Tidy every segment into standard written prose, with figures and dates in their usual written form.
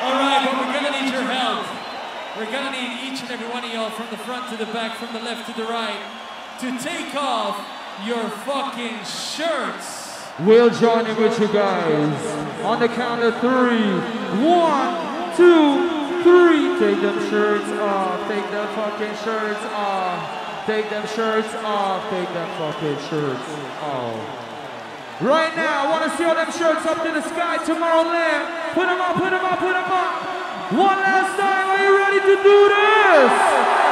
Alright, but we're gonna need your help. We're gonna need each and every one of y'all from the front to the back, from the left to the right, to take off your fucking shirts. We'll join in with you guys. On the count of 3. 1, 2, 3. Take them shirts off. Take them fucking shirts off. Take them shirts off. Take them fucking shirts off. Right now, I want to see all them shirts up to the sky. Tomorrowland. Put them up, put them up, put them up. One last time. Are you ready to do this?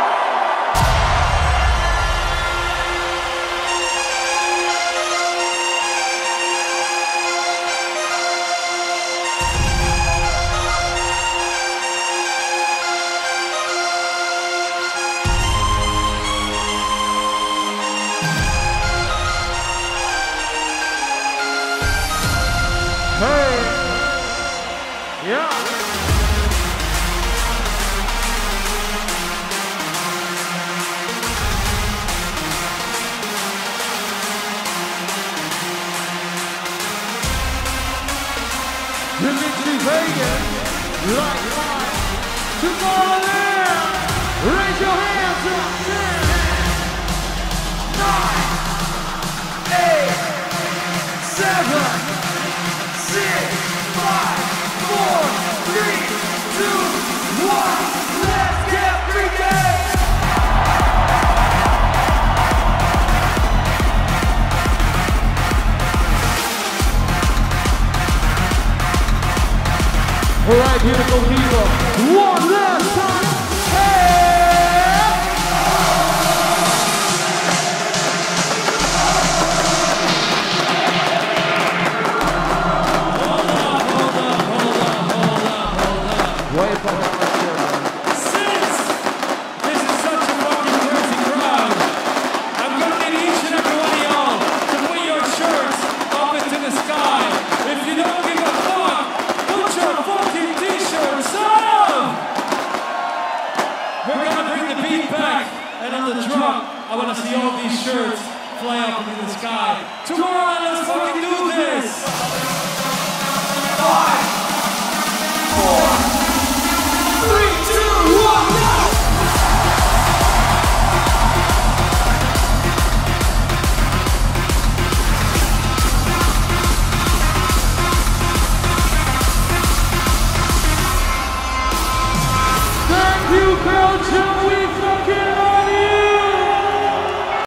Hey, yeah. Dimitri, Veags, like mine. Tomorrowland, raise your hands up. 10, 9, 8, 7. 6, 5, 4, 3, 2, 1, let's get freaky! Alright, beautiful people, one last time!